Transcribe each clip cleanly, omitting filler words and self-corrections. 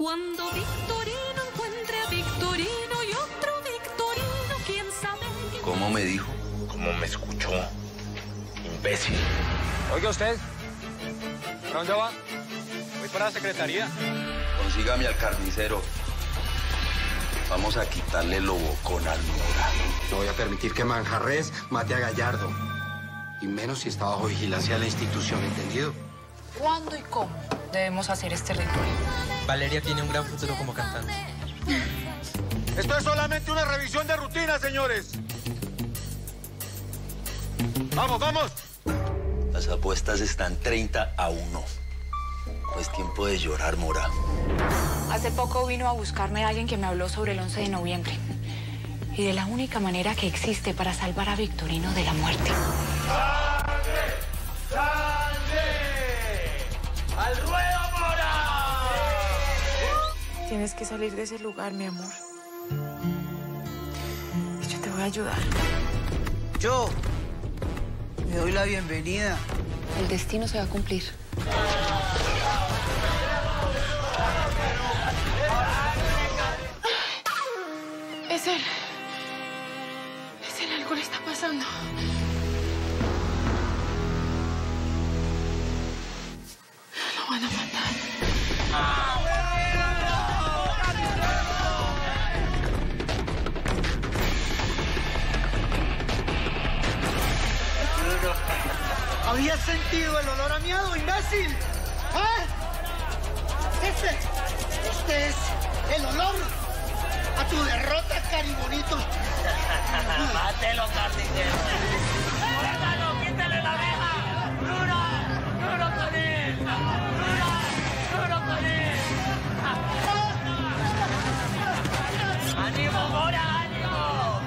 Cuando Victorino encuentre a Victorino y otro Victorino, quién sabe. ¿Cómo me dijo? ¿Cómo me escuchó? Imbécil. Oiga usted, ¿para dónde va? Voy para la secretaría. Consígame al carnicero. Vamos a quitarle lo bocón al Mora. No voy a permitir que Manjarres mate a Gallardo. Y menos si está bajo vigilancia de la institución, ¿entendido? ¿Cuándo y cómo debemos hacer este ritual? Valeria tiene un gran futuro como cantante. Esto es solamente una revisión de rutina, señores. ¡Vamos, vamos! Las apuestas están 30-1. No es tiempo de llorar, Mora. Hace poco vino a buscarme alguien que me habló sobre el 11 de noviembre. Y de la única manera que existe para salvar a Victorino de la muerte. ¡Sangre! ¡Sangre! ¡Al ruedo, Mora! Tienes que salir de ese lugar, mi amor. Yo te voy a ayudar. Yo le doy la bienvenida. El destino se va a cumplir. Es él. Es él, algo le está pasando. Lo van a matar. ¿Habías sentido el olor a miado, imbécil? ¿Ah? Este es el olor a tu derrota, caribonito. ¡Mátelo, carnicero! ¡Muérdalo! ¡Quítale la abeja! ¡Duro! ¡Duro con él! ¡Duro! ¡Duro con él! ¡Ánimo, Mora! ¡Ánimo!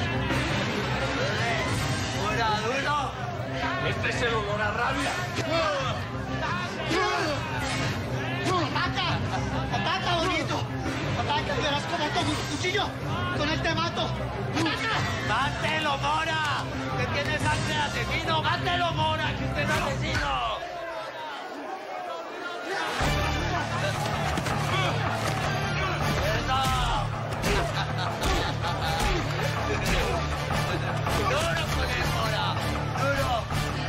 ¡Dura, duro! ¡Este es el olor a rabia! ¡Ataca! ¡Ataca, bonito! ¡Ataca! Verás cómo tomo un cuchillo. Con él te mato. ¡Ataca! ¡Mátelo, Mora! ¡Que tiene sangre de asesino! ¡Mátelo, Mora! ¡Que usted es asesino! ¡Eso! ¡Duro con él, Mora! ¡Duro!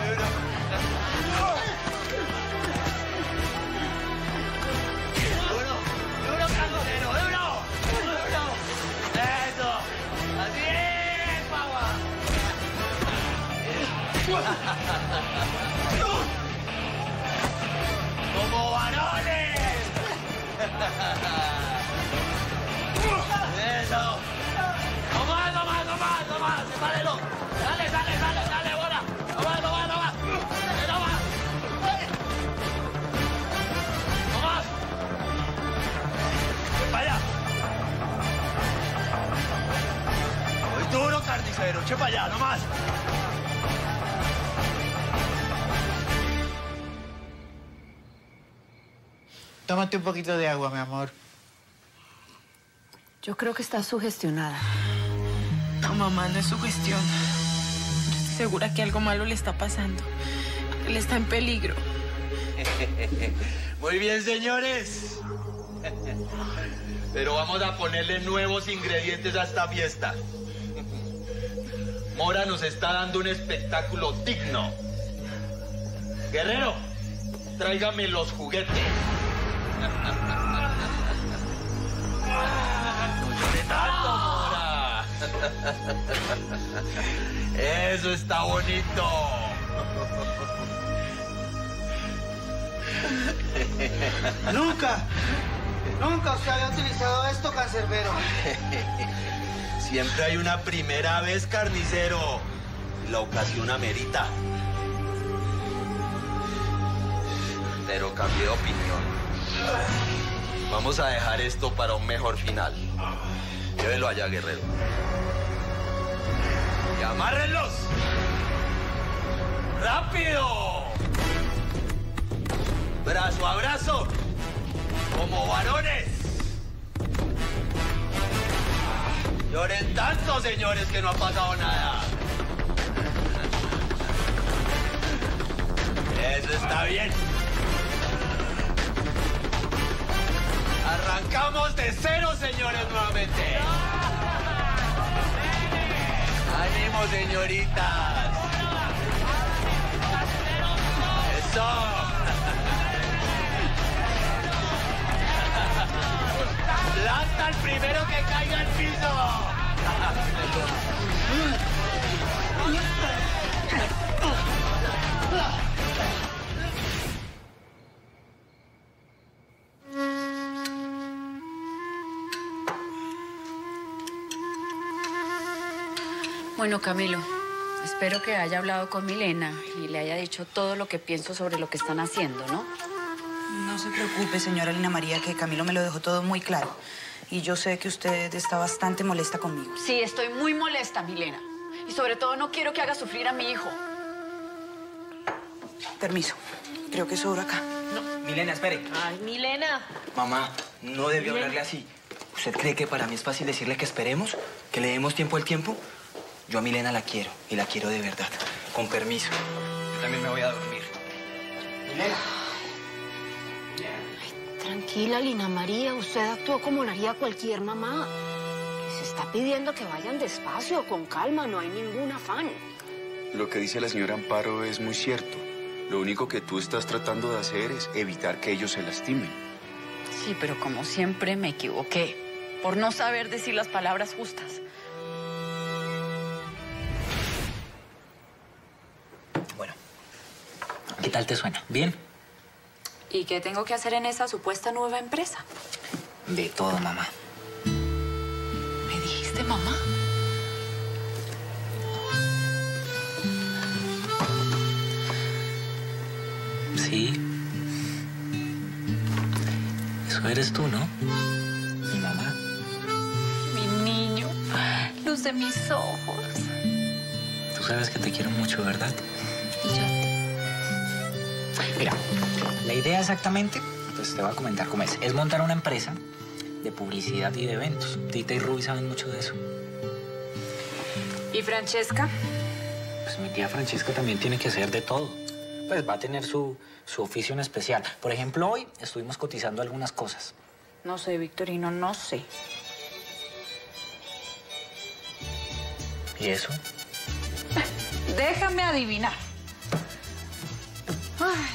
¡Duro! ¡Duro, carnicero! ¡Duro! ¡Duro! ¡Eso! ¡Así es, papá! ¡Como varones! ¡Eso! ¡No más, no más, no más, no más! ¡Sepárelo! ¡Dale, dale, dale, dale, Mora! ¡No más, no más, no más! ¡No más! ¡No más! ¡Ven para allá! ¡Muy duro, carnicero! ¡Che para allá, no más! Tómate un poquito de agua, mi amor. Yo creo que está sugestionada. No, mamá, no es su cuestión. Estoy segura que algo malo le está pasando. Él está en peligro. Muy bien, señores. Pero vamos a ponerle nuevos ingredientes a esta fiesta. Mora nos está dando un espectáculo digno. Guerrero, tráigame los juguetes. No llore tanto, Mora. Eso está bonito. Nunca usted había utilizado esto, cancerbero. Siempre hay una primera vez, carnicero. La ocasión amerita. Pero cambié de opinión. Vamos a dejar esto para un mejor final. Llévelo allá, guerrero. ¡Y amárrenlos! ¡Rápido! ¡Brazo a brazo! ¡Como varones! Lloren tanto, señores, que no ha pasado nada. Eso está bien. Arrancamos de cero, señores, nuevamente. ¡Ánimo, señoritas! ¡Eso! ¡Planta al primero que caiga al piso! Bueno, Camilo, espero que haya hablado con Milena y le haya dicho todo lo que pienso sobre lo que están haciendo, ¿no? No se preocupe, señora Lina María, que Camilo me lo dejó todo muy claro. Y yo sé que usted está bastante molesta conmigo. Sí, estoy muy molesta, Milena. Y sobre todo no quiero que haga sufrir a mi hijo. Permiso. Creo que sobra acá. No, Milena, espere. Ay, Milena. Mamá, no debió hablarle así. ¿Usted cree que para mí es fácil decirle que esperemos? ¿Que le demos tiempo al tiempo? Yo a Milena la quiero, y la quiero de verdad. Con permiso. Yo también me voy a dormir. Milena. Tranquila, Lina María. Usted actuó como lo haría cualquier mamá. Les está pidiendo que vayan despacio, con calma. No hay ningún afán. Lo que dice la señora Amparo es muy cierto. Lo único que tú estás tratando de hacer es evitar que ellos se lastimen. Sí, pero como siempre me equivoqué. Por no saber decir las palabras justas. Bueno, ¿qué tal te suena? ¿Bien? ¿Y qué tengo que hacer en esa supuesta nueva empresa? De todo, mamá. ¿Me dijiste mamá? Sí. Eso eres tú, ¿no? Mi mamá. Mi niño. Luz de mis ojos. Tú sabes que te quiero mucho, ¿verdad? Y yo a ti. Mira, la idea exactamente, pues te voy a comentar cómo es. Es montar una empresa de publicidad y de eventos. Tita y Ruby saben mucho de eso. ¿Y Francesca? Pues mi tía Francesca también tiene que hacer de todo. Pues va a tener su oficio en especial. Por ejemplo, hoy estuvimos cotizando algunas cosas. No sé, Victorino, no sé. ¿Y eso? Déjame adivinar. Ay.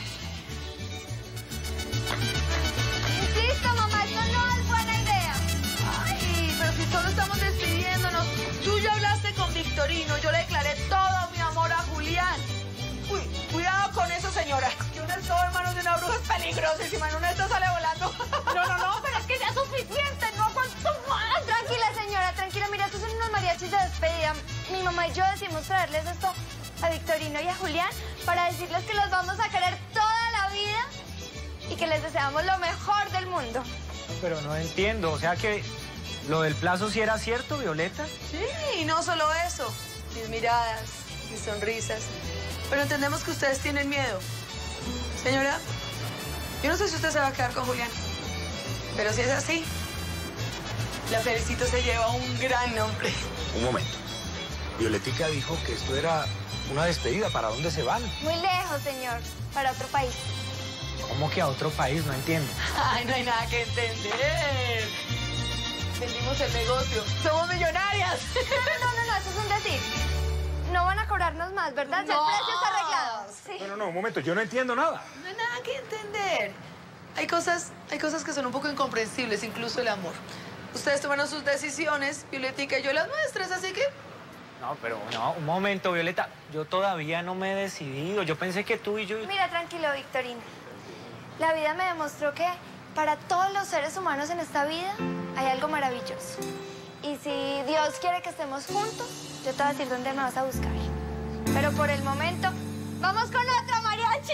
Insisto, mamá, esto no es buena idea. Ay, pero si solo estamos despidiéndonos. Tú ya hablaste con Victorino. Yo le declaré todo mi amor a Julián. Uy, cuidado con eso, señora. Que una escoba en manos de una bruja es peligrosísima. En una de estas sale volando. No, pero es que ya es suficiente. No aguanto más. Tranquila, señora, tranquila. Mira, estos son unos mariachis de despedida. Mi mamá y yo decidimos traerles esto a Victorino y a Julián para decirles que los vamos a querer toda la vida y que les deseamos lo mejor del mundo. Pero no entiendo, o sea que lo del plazo sí era cierto, Violeta. Sí, y no solo eso. Mis miradas, mis sonrisas. Pero entendemos que ustedes tienen miedo. Señora, yo no sé si usted se va a quedar con Julián. Pero si es así, la Felicito se lleva un gran nombre. Un momento. Violetica dijo que esto era una despedida. ¿Para dónde se van? Muy lejos, señor. Para otro país. ¿Cómo que a otro país? No entiendo. Ay, no hay nada que entender. Vendimos el negocio. ¡Somos millonarias! No, eso es un decir. No van a cobrarnos más, ¿verdad? Ya el precio está arreglado. Sí. No, un momento. Yo no entiendo nada. No hay nada que entender. Hay cosas que son un poco incomprensibles, incluso el amor. Ustedes tomaron sus decisiones, Violetica y yo las nuestras, así que... No, un momento, Violeta. Yo todavía no me he decidido. Yo pensé que tú y yo... Mira, tranquilo, Victorino. La vida me demostró que para todos los seres humanos en esta vida hay algo maravilloso. Y si Dios quiere que estemos juntos, yo te voy a decir dónde me vas a buscar. Pero por el momento, ¡vamos con otra mariachi!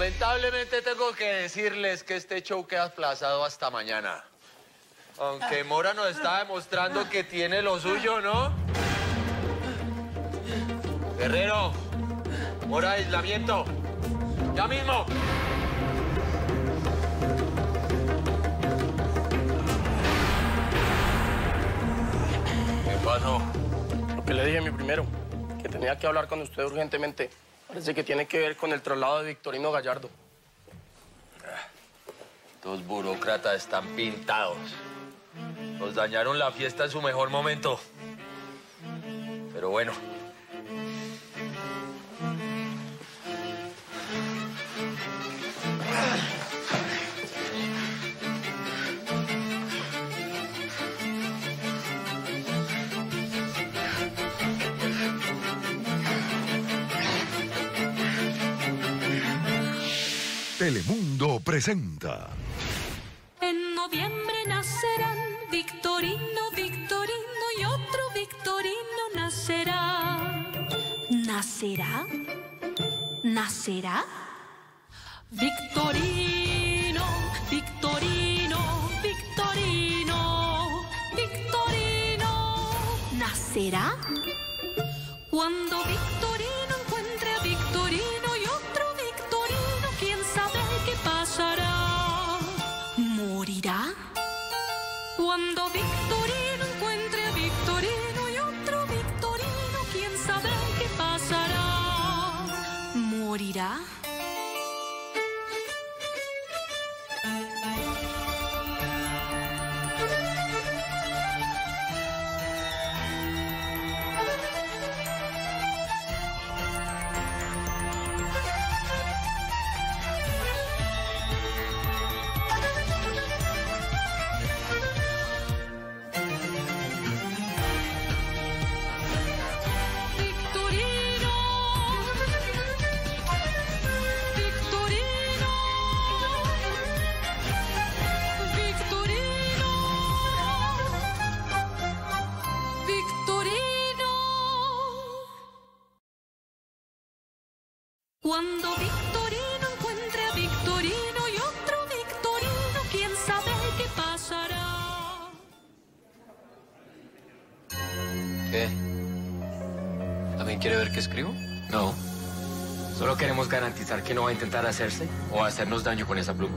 Lamentablemente tengo que decirles que este show queda aplazado hasta mañana. Aunque Mora nos está demostrando que tiene lo suyo, ¿no? Guerrero, Mora, aislamiento. ¡Ya mismo! ¿Qué pasó? Lo que le dije a mi primero, que tenía que hablar con usted urgentemente. Parece que tiene que ver con el traslado de Victorino Gallardo. Estos burócratas están pintados. Nos dañaron la fiesta en su mejor momento. Pero bueno. Telemundo presenta. En noviembre nacerán Victorino, Victorino y otro Victorino nacerá. ¿Nacerá? ¿Nacerá? Victorino, Victorino, Victorino, Victorino. ¿Nacerá? Cuando Victorino encuentre a Victorino y otro Victorino, ¿quién sabe qué pasará? ¿Morirá? Cuando Victorino encuentre a Victorino y otro Victorino, ¿quién sabe qué pasará? ¿Morirá? Cuando Victorino encuentre a Victorino y otro Victorino, ¿quién sabe qué pasará? ¿Qué? ¿También quiere ver qué escribo? No. Solo queremos garantizar que no va a intentar hacerse o hacernos daño con esa pluma.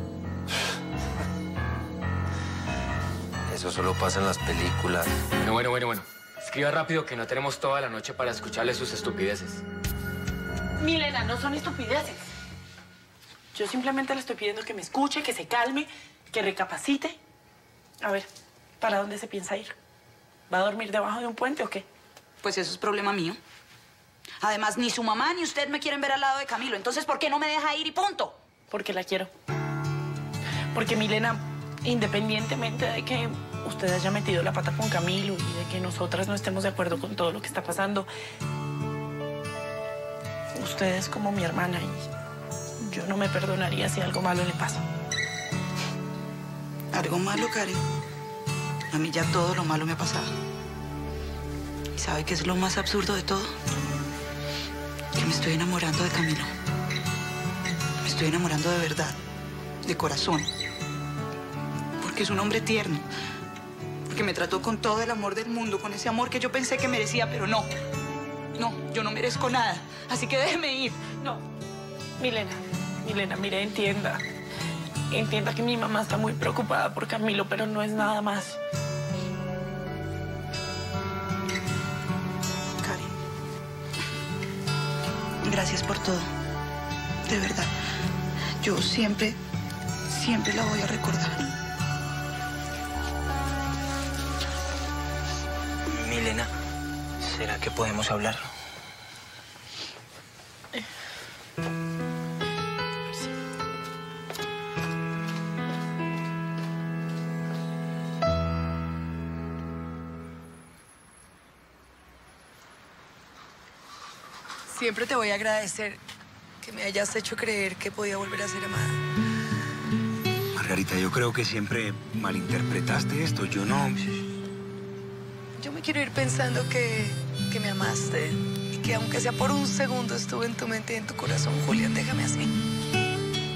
Eso solo pasa en las películas. Bueno. Escriba rápido que no tenemos toda la noche para escucharle sus estupideces. Milena, no son estupideces. Yo simplemente le estoy pidiendo que me escuche, que se calme, que recapacite. A ver, ¿para dónde se piensa ir? ¿Va a dormir debajo de un puente o qué? Pues eso es problema mío. Además, ni su mamá ni usted me quieren ver al lado de Camilo. Entonces, ¿por qué no me deja ir y punto? Porque la quiero. Porque, Milena, independientemente de que usted haya metido la pata con Camilo y de que nosotras no estemos de acuerdo con todo lo que está pasando, usted es como mi hermana y yo no me perdonaría si algo malo le pasa. ¿Algo malo, Karen? A mí ya todo lo malo me ha pasado. ¿Y sabe qué es lo más absurdo de todo? Que me estoy enamorando de Camilo. Me estoy enamorando de verdad, de corazón. Porque es un hombre tierno. Porque me trató con todo el amor del mundo, con ese amor que yo pensé que merecía, pero no. No, yo no merezco nada, así que déjeme ir. No, Milena, mire, entienda. Entienda que mi mamá está muy preocupada por Camilo, pero no es nada más. Karen, gracias por todo. De verdad, yo siempre la voy a recordar. Milena, ¿será que podemos hablar? Sí. Siempre te voy a agradecer que me hayas hecho creer que podía volver a ser amada. Margarita, yo creo que siempre malinterpretaste esto. Yo no... Yo me quiero ir pensando que me amaste y que aunque sea por un segundo estuve en tu mente y en tu corazón, Julián, déjame así.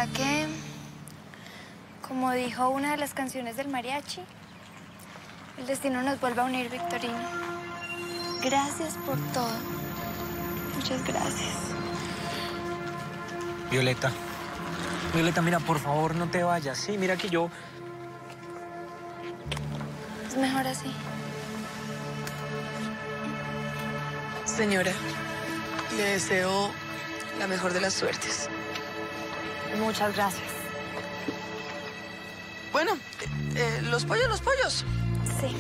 ¿Será que, como dijo una de las canciones del mariachi, el destino nos vuelve a unir, Victorino? Gracias por todo. Muchas gracias. Violeta. Violeta, mira, por favor, no te vayas. Sí, mira que yo... Es mejor así. Señora, le deseo la mejor de las suertes. Muchas gracias. Bueno, los pollos. Sí.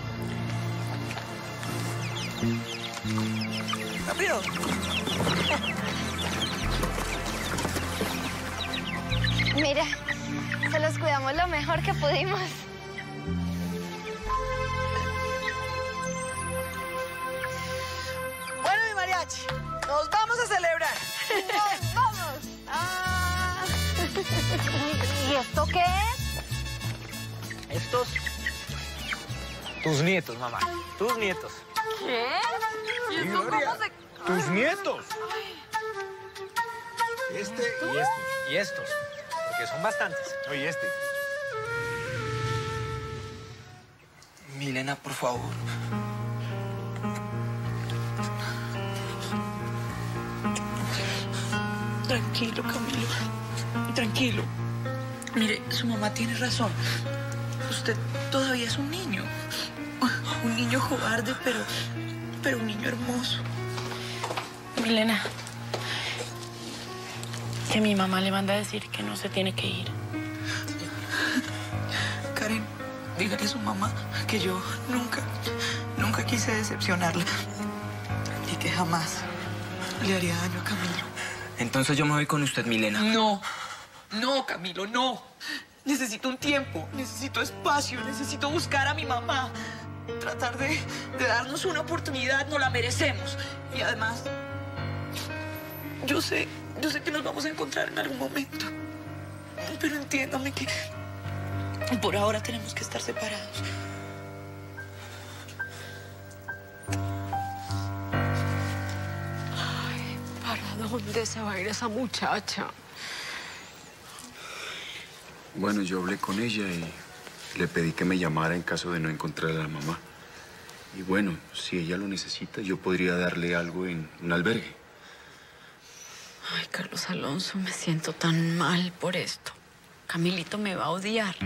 Rápido. Mira, se los cuidamos lo mejor que pudimos. Bueno, mi mariachi, nos vamos a celebrar. ¡Nos vamos! Ah. ¿Y esto qué es? Estos... Tus nietos, mamá. Tus nietos. ¿Qué? Sí, Gloria. Tus nietos. Este y estos. Y estos. Porque son bastantes. Oye, este. Milena, por favor. Tranquilo, Camilo. Tranquilo. Mire, su mamá tiene razón. Usted todavía es un niño. Un niño cobarde, pero un niño hermoso. Milena, que mi mamá le manda a decir que no se tiene que ir. Karen, dígale a su mamá que yo nunca quise decepcionarla. Y que jamás le haría daño a Camilo. Entonces yo me voy con usted, Milena. No, Camilo, no. Necesito un tiempo, necesito espacio, necesito buscar a mi mamá. Tratar de darnos una oportunidad, nos la merecemos. Y además, yo sé que nos vamos a encontrar en algún momento. Pero entiéndame que por ahora tenemos que estar separados. Ay, ¿para dónde se va a ir esa muchacha? Bueno, yo hablé con ella y le pedí que me llamara en caso de no encontrar a la mamá. Y bueno, si ella lo necesita, yo podría darle algo en un albergue. Ay, Carlos Alonso, me siento tan mal por esto. Camilito me va a odiar.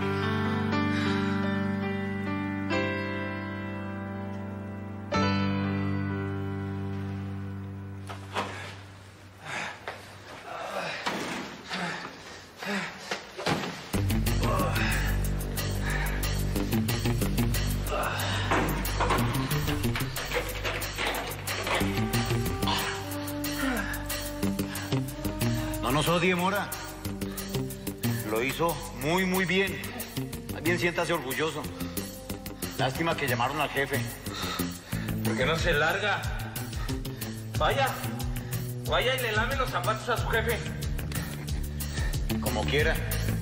No nos odie, Mora. Lo hizo muy bien. Alguien siéntase orgulloso. Lástima que llamaron al jefe. ¿Por qué no se larga? Vaya y le lame los zapatos a su jefe. Como quiera.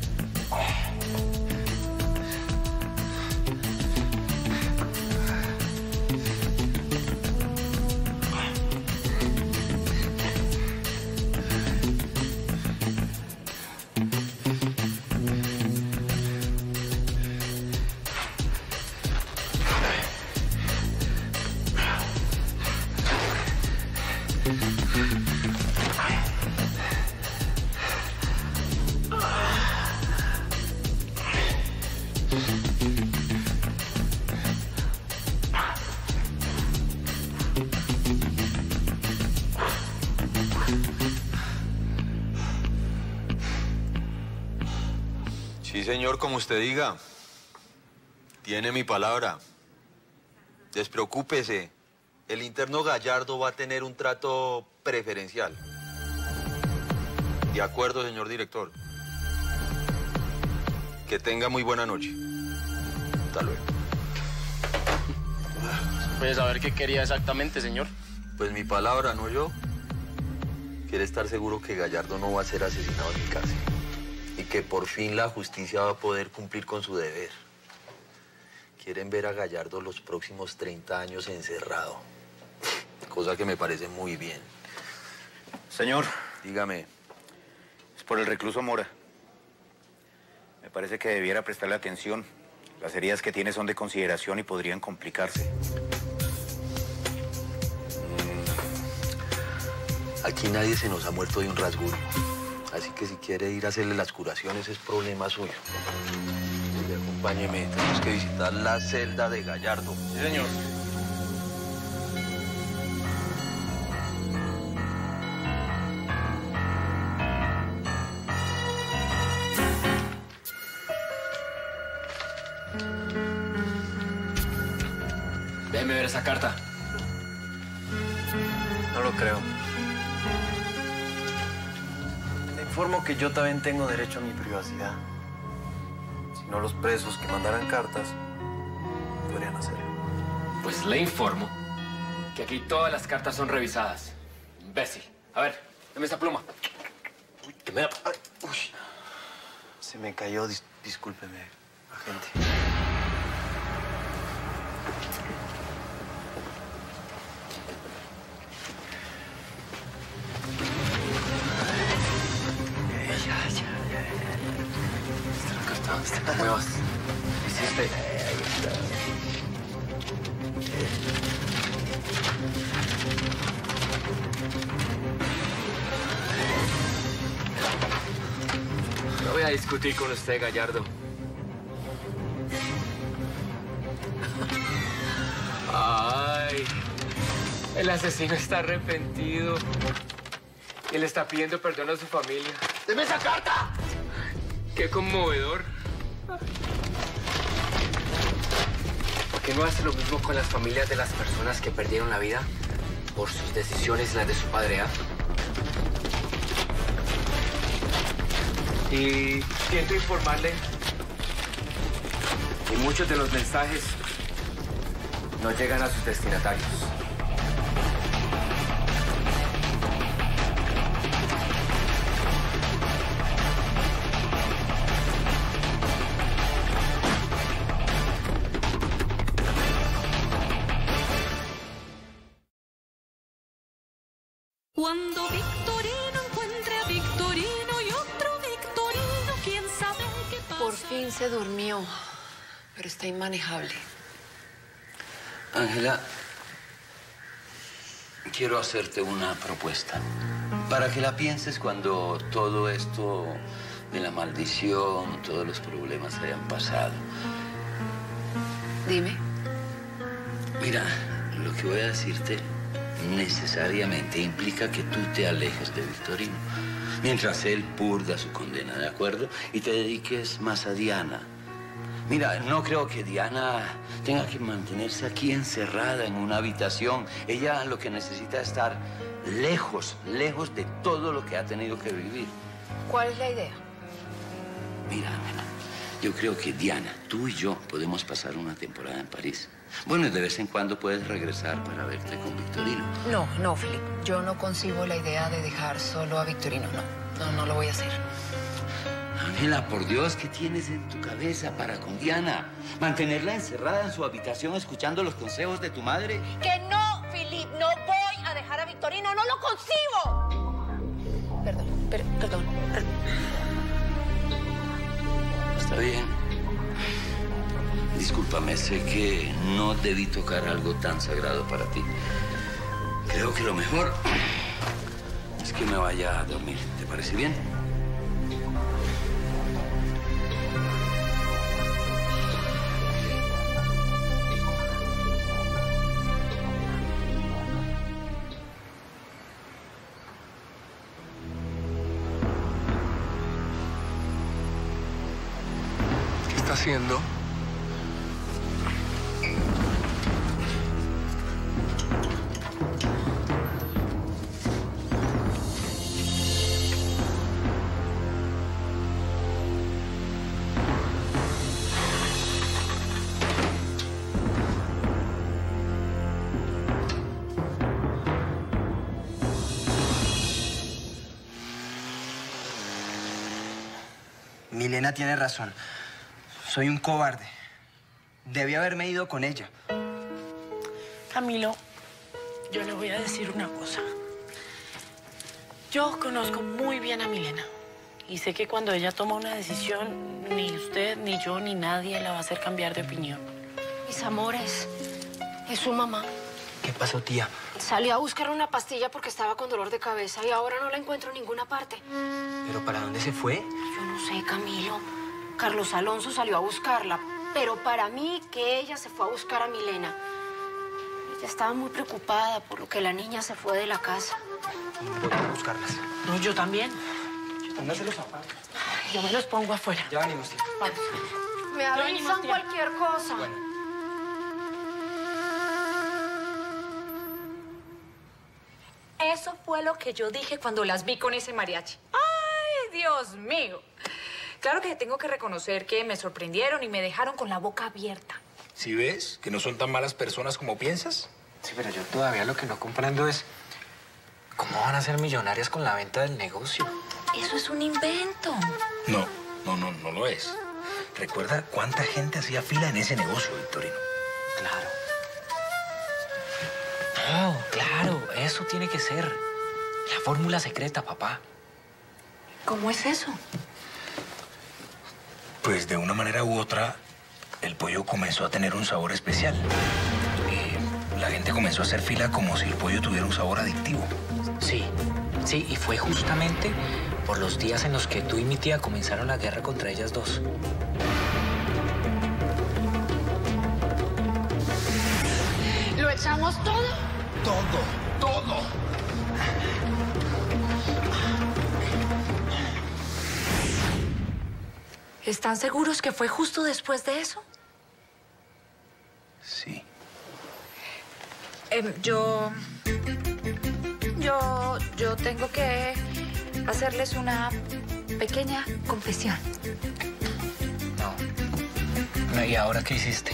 Sí, señor, como usted diga. Tiene mi palabra. Despreocúpese. El interno Gallardo va a tener un trato preferencial. De acuerdo, señor director. Que tenga muy buena noche. Hasta luego. ¿Puede saber qué quería exactamente, señor? Pues mi palabra, no yo. Quiere estar seguro que Gallardo no va a ser asesinado en mi casa. Y que por fin la justicia va a poder cumplir con su deber. Quieren ver a Gallardo los próximos 30 años encerrado. Cosa que me parece muy bien. Señor. Dígame. Por el recluso Mora. Me parece que debiera prestarle atención. Las heridas que tiene son de consideración y podrían complicarse. Aquí nadie se nos ha muerto de un rasguño. Así que si quiere ir a hacerle las curaciones es problema suyo. Oye, acompáñeme, tenemos que visitar la celda de Gallardo. Sí, señor. Déjeme ver esa carta. No lo creo. Le informo que yo también tengo derecho a mi privacidad. Si no, los presos que mandaran cartas podrían hacerlo. Pues le informo que aquí todas las cartas son revisadas. Imbécil. A ver, dame esa pluma. Uy, que me... Ay, uy. Se me cayó. Discúlpeme, agente. No te muevas. ¿Hiciste? No voy a discutir con usted, Gallardo. Ay, el asesino está arrepentido. Y le está pidiendo perdón a su familia. ¡Deme esa carta! ¡Qué conmovedor! ¿Por qué no hace lo mismo con las familias de las personas que perdieron la vida por sus decisiones y las de su padre, Y siento informarle que muchos de los mensajes no llegan a sus destinatarios. Cuando Victorino encuentre a Victorino y otro Victorino, quién sabe qué pasa. Por fin se durmió, pero está inmanejable. Ángela, quiero hacerte una propuesta. Para que la pienses cuando todo esto de la maldición, todos los problemas hayan pasado. Dime. Mira, lo que voy a decirte necesariamente implica que tú te alejes de Victorino, mientras él purga su condena, ¿de acuerdo? Y te dediques más a Diana. Mira, no creo que Diana tenga que mantenerse aquí encerrada en una habitación. Ella lo que necesita es estar lejos de todo lo que ha tenido que vivir. ¿Cuál es la idea? Mira, Ángela, yo creo que Diana, tú y yo podemos pasar una temporada en París. Bueno, y de vez en cuando puedes regresar para verte con Victorino. No, Philip. Yo no concibo la idea de dejar solo a Victorino. No lo voy a hacer. Ángela, por Dios, ¿qué tienes en tu cabeza para con Diana? ¿Mantenerla encerrada en su habitación escuchando los consejos de tu madre? Que no, Philip. No voy a dejar a Victorino. ¡No lo concibo! Perdón. Está bien. Discúlpame, sé que no debí tocar algo tan sagrado para ti. Creo que lo mejor es que me vaya a dormir. ¿Te parece bien? ¿Qué está haciendo? Milena tiene razón. Soy un cobarde. Debí haberme ido con ella. Camilo, yo le voy a decir una cosa. Yo conozco muy bien a Milena Y sé que cuando ella toma una decisión, ni usted, ni yo, ni nadie la va a hacer cambiar de opinión. Mis amores, es su mamá. ¿Qué pasó, tía? Salí a buscar una pastilla porque estaba con dolor de cabeza y ahora no la encuentro en ninguna parte. ¿Pero para dónde se fue? Yo no sé, Camilo. Carlos Alonso salió a buscarla, pero para mí que ella se fue a buscar a Milena. Ella estaba muy preocupada por lo que la niña se fue de la casa. Voy a buscarlas. No, yo también. Póngase los zapatos. Yo me los pongo afuera. Ya venimos, tía. Vamos. Me avisan cualquier cosa. Bueno. Eso fue lo que yo dije cuando las vi con ese mariachi. ¡Ay, Dios mío! Claro que tengo que reconocer que me sorprendieron y me dejaron con la boca abierta. ¿Sí ves? ¿Que no son tan malas personas como piensas? Sí, pero yo todavía lo que no comprendo es cómo van a ser millonarias con la venta del negocio. Eso es un invento. No lo es. Recuerda cuánta gente hacía fila en ese negocio, Victorino. Claro. No, claro, eso tiene que ser la fórmula secreta, papá. ¿Cómo es eso? Pues de una manera u otra, el pollo comenzó a tener un sabor especial. Y la gente comenzó a hacer fila como si el pollo tuviera un sabor adictivo. Sí, y fue justamente por los días en los que tú y mi tía comenzaron la guerra contra ellas dos. ¿Lo echamos todo? Todo. ¿Están seguros que fue justo después de eso? Sí. Yo tengo que hacerles una pequeña confesión. No, ¿y ahora qué hiciste?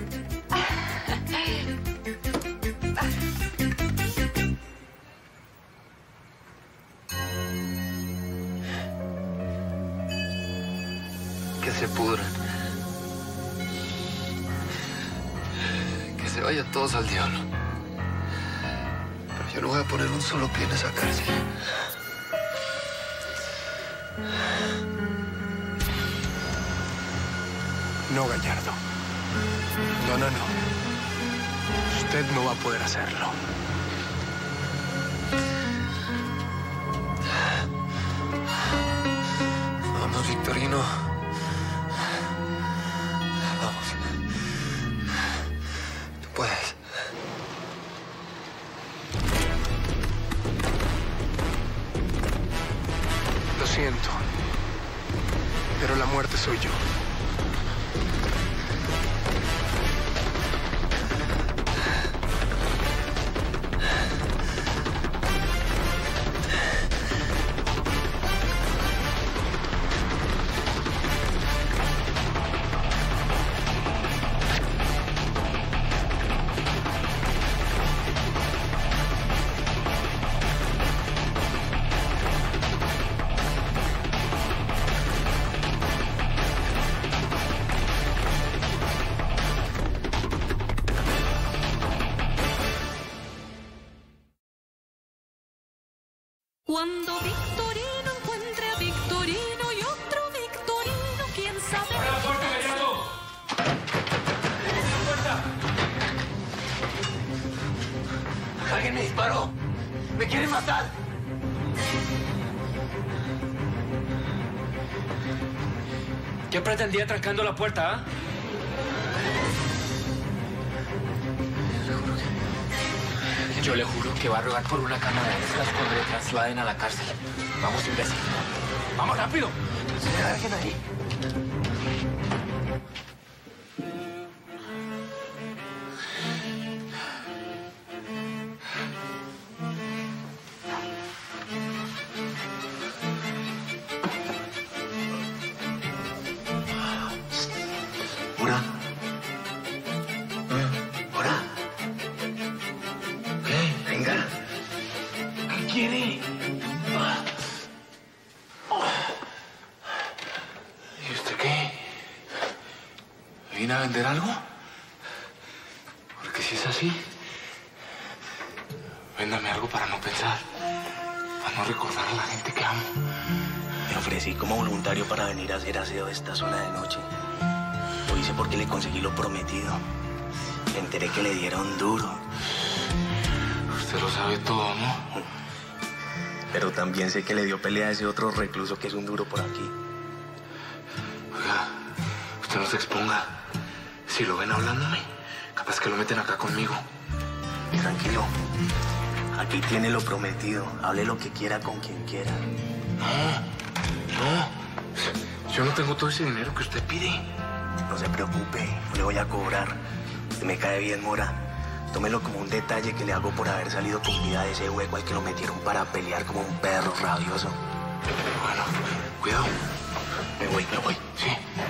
Que se pudran. Que se vayan todos al diablo. Pero yo no voy a poner un solo pie en esa cárcel. No, Gallardo. No. Usted no va a poder hacerlo. Vamos, Victorino. Vamos. Tú puedes. Lo siento. Pero la muerte soy yo. Cuando Victorino encuentre a Victorino y otro Victorino, quién sabe. ¡Abre la puerta, Gallardo! ¡Alguien me disparó! ¡Me quieren matar! ¿Qué pretendía trancando la puerta, ah? Yo le juro que va a rogar por una cámara de estas cuando le trasladen a la cárcel. Vamos, imbécil. ¡Vamos, rápido! ¿Hay alguien ahí? Ora. Ora. ¿Qué? Venga. ¿Qué quiere? ¿Y usted qué? ¿Viene a vender algo? Porque si es así, véndame algo para no pensar, para no recordar a la gente que amo. Y no ofrecí como voluntario para venir a hacer aseo esta zona de noche. Lo hice porque le conseguí lo prometido. Me enteré que le dieron duro. Usted lo sabe todo, ¿no? Pero también sé que le dio pelea a ese otro recluso que es un duro por aquí. Oiga, usted no se exponga. Si lo ven hablándome, capaz que lo meten acá conmigo. Tranquilo. Aquí tiene lo prometido. Hable lo que quiera con quien quiera. No. Yo no tengo todo ese dinero que usted pide. No se preocupe, no le voy a cobrar. Usted me cae bien, Mora. Tómelo como un detalle que le hago por haber salido con vida de ese hueco al que lo metieron para pelear como un perro rabioso. Bueno, cuidado. Me voy. Sí.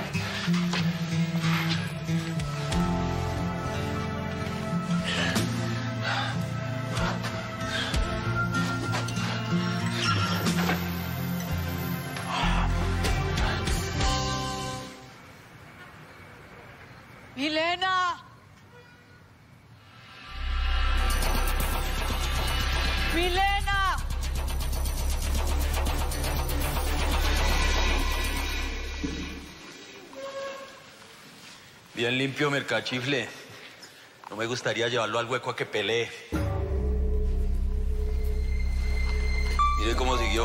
¡Milena! ¡Milena! Bien limpio, mercachifle. No me gustaría llevarlo al hueco a que pelee. Mire cómo siguió.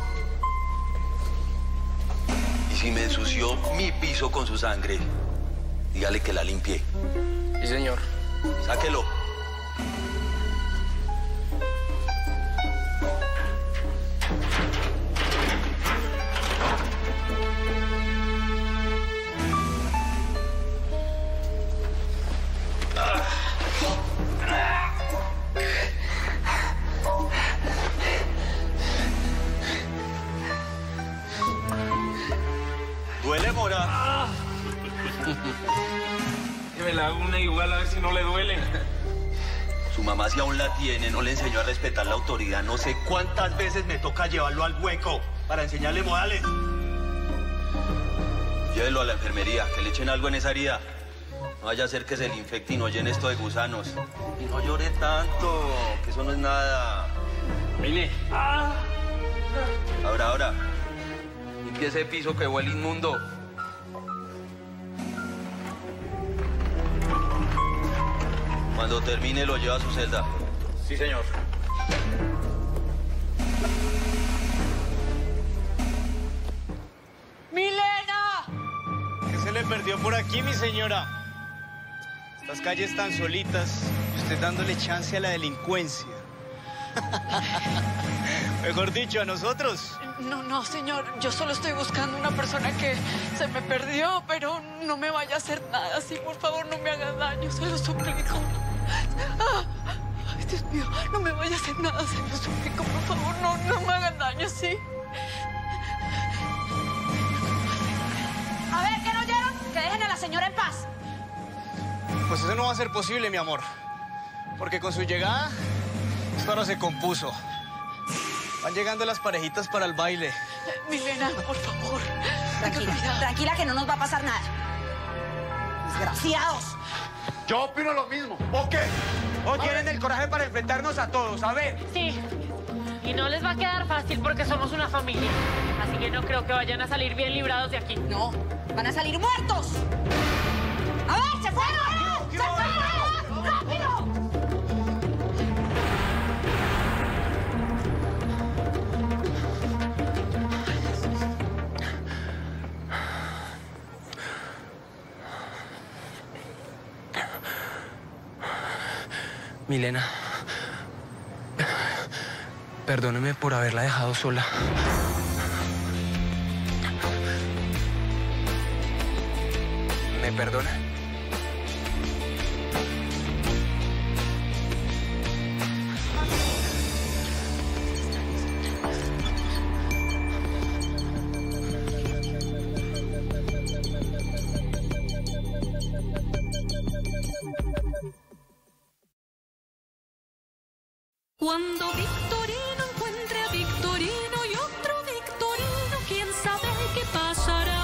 Y si me ensució mi piso con su sangre, dígale que la limpie. Sí, señor. Sáquelo. ¿Duele, Mora? Que me la hago una igual a ver si no le duele. Su mamá, si aún la tiene, no le enseñó a respetar la autoridad. No sé cuántas veces me toca llevarlo al hueco para enseñarle modales. Llévelo a la enfermería, que le echen algo en esa herida. No vaya a ser que se le infecte y no llene esto de gusanos. Y no llore tanto, que eso no es nada. Vine. Ahora. Limpie ese piso que huele inmundo. Cuando termine, lo lleva a su celda. Sí, señor. ¡Milena! ¿Qué se le perdió por aquí, mi señora? Estas calles tan solitas y usted dándole chance a la delincuencia. Mejor dicho, a nosotros. No, señor. Yo solo estoy buscando una persona que se me perdió, pero no me vaya a hacer nada así. Por favor, no me haga daño, se lo suplico. Ay, Dios mío, no me vaya a hacer nada, se lo suplico, por favor, no me hagan daño, ¿sí? A ver, ¿qué no oyeron? Que dejen a la señora en paz. Pues eso no va a ser posible, mi amor. Porque con su llegada, esto ahora se compuso. Van llegando las parejitas para el baile. Milena, por favor. Tranquila, que no nos va a pasar nada. Desgraciados. Yo opino lo mismo. ¿O qué? ¿O tienen el coraje para enfrentarnos a todos? A ver. Sí. Y no les va a quedar fácil porque somos una familia. Así que no creo que vayan a salir bien librados de aquí. No, van a salir muertos. A ver, se fueron. ¡Se fueron! ¡Rápido! Milena, perdóneme por haberla dejado sola. ¿Me perdona? Cuando Victorino encuentre a Victorino y otro Victorino, quién sabe qué pasará.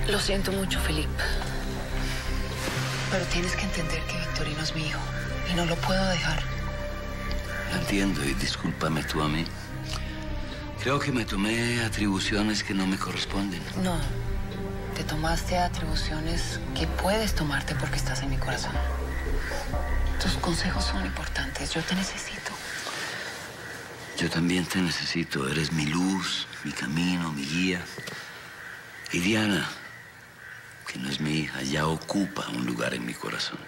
Lo siento mucho, Felipe. Pero tienes que entender que Victorino es mi hijo y no lo puedo dejar. Lo entiendo y discúlpame tú a mí. Creo que me tomé atribuciones que no me corresponden. No, te tomaste atribuciones que puedes tomarte porque estás en mi corazón. Tus consejos son importantes, yo te necesito. Yo también te necesito. Eres mi luz, mi camino, mi guía. Y Diana, que no es mi hija, ya ocupa un lugar en mi corazón.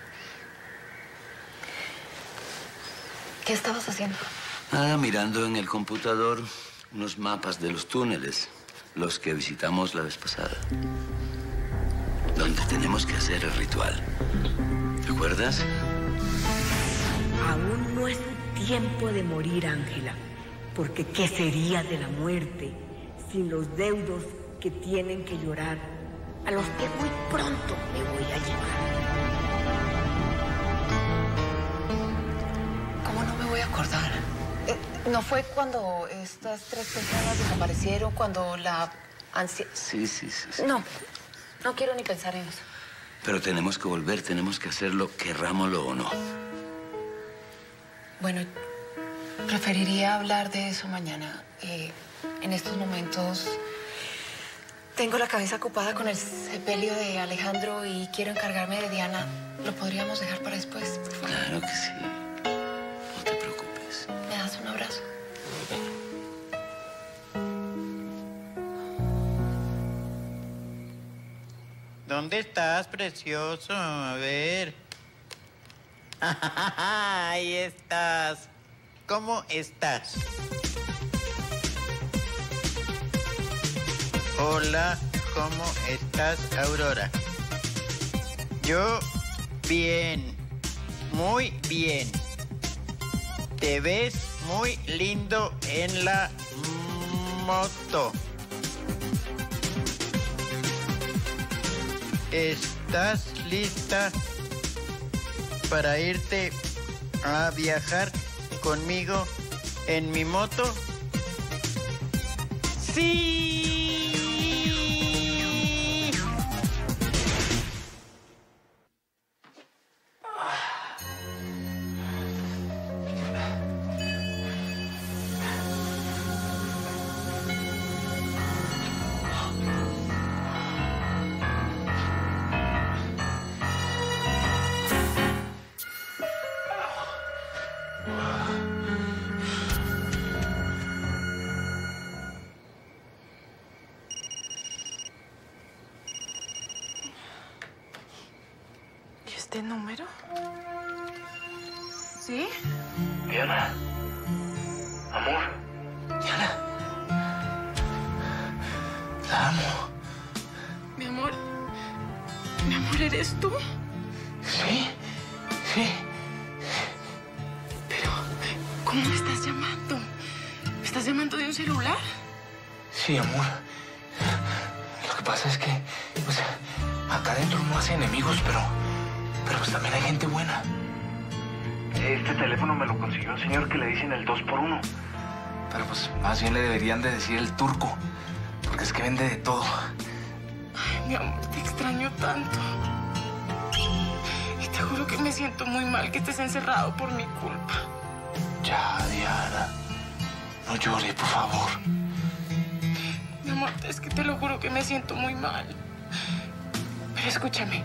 ¿Qué estabas haciendo? Nada, mirando en el computador unos mapas de los túneles, los que visitamos la vez pasada. Donde tenemos que hacer el ritual. ¿Te acuerdas? Aún no es tiempo de morir, Ángela. Porque ¿qué sería de la muerte sin los deudos que tienen que llorar, a los que muy pronto me voy a llevar? ¿Cómo no me voy a acordar? ¿No fue cuando estas 3 personas desaparecieron, cuando la anciana... Sí. No quiero ni pensar en eso. Pero tenemos que volver, tenemos que hacerlo, querrámoslo o no. Bueno, preferiría hablar de eso mañana. En estos momentos tengo la cabeza ocupada con el sepelio de Alejandro y quiero encargarme de Diana. ¿Lo podríamos dejar para después, por favor? Claro que sí. No te preocupes. ¿Me das un abrazo? ¿Dónde estás, precioso? A ver. Ahí estás. ¿Cómo estás? Hola, ¿cómo estás, Aurora? Yo, bien. Muy bien. Te ves muy lindo en la moto. ¿Estás lista para irte a viajar conmigo en mi moto? ¡Sí! ¿Este número? ¿Sí? Diana. Amor. Diana. La amo. Mi amor, ¿eres tú? Sí. Pero, ¿cómo me estás llamando? ¿Me estás llamando de un celular? Sí, amor. Lo que pasa es que, pues, acá adentro no hace enemigos, pero pues también hay gente buena. Este teléfono me lo consiguió un señor que le dicen el 2x1. Pero pues más bien le deberían de decir el turco, porque es que vende de todo. Ay, mi amor, te extraño tanto. Y te juro que me siento muy mal que estés encerrado por mi culpa. Ya, Diana. No llores, por favor. Mi amor, es que te lo juro que me siento muy mal. Pero escúchame.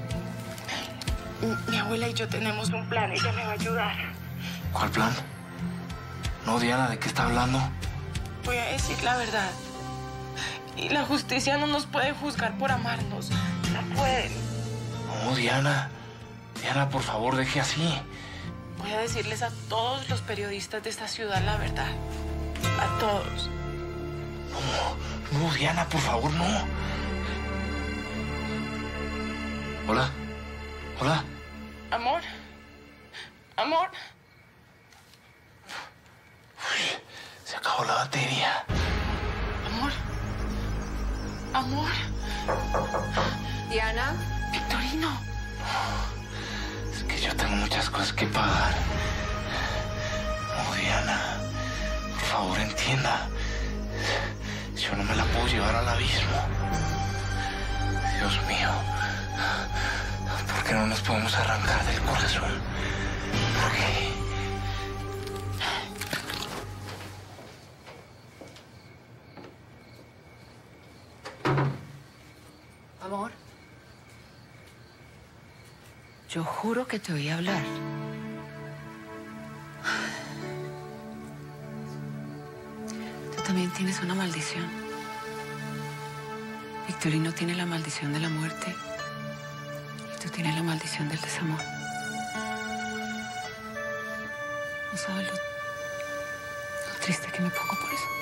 Mi abuela y yo tenemos un plan. Ella me va a ayudar. ¿Cuál plan? No, Diana, ¿de qué está hablando? Voy a decir la verdad. Y la justicia no nos puede juzgar por amarnos. No pueden. No, Diana. Diana, por favor, deje así. Voy a decirles a todos los periodistas de esta ciudad la verdad. A todos. No, Diana, por favor, no. Hola. Hola. Amor. Amor. Uy, se acabó la batería. Amor. Amor. Diana. Victorino. Es que yo tengo muchas cosas que pagar. No, Diana. Por favor, entienda. Yo no me la puedo llevar al abismo. Dios mío. ¿Por qué no nos podemos arrancar del corazón? ¿Por qué? Amor, yo juro que te oí hablar. Tú también tienes una maldición. Victorino tiene la maldición de la muerte y tú tienes la maldición del desamor. No sabes lo triste que me pongo por eso.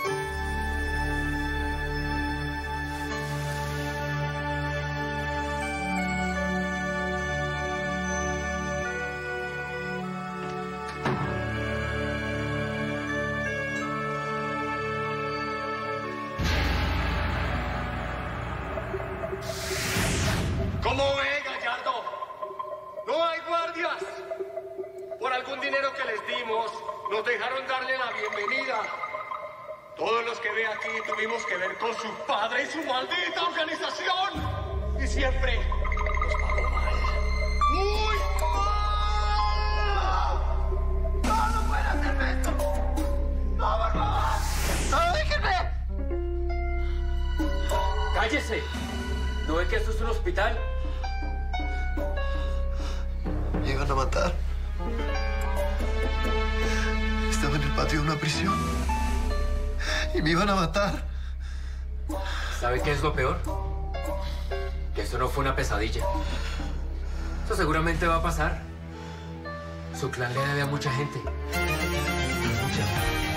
¿Cómo ve, Gallardo? No hay guardias. Por algún dinero que les dimos, nos dejaron darle la bienvenida. Todos los que ve aquí tuvimos que ver con su padre y su maldita organización. Y siempre nos pagó mal. ¡Muy mal! ¡No, no pueden hacerme esto! ¡No, por favor! ¡No, déjenme! ¡Cállese! ¿No ve que esto es un hospital? Me iban a matar. Estaba en el patio de una prisión. Y me iban a matar. ¿Sabe qué es lo peor? Que esto no fue una pesadilla. Esto seguramente va a pasar. Su clan le debe a mucha gente. Mucha.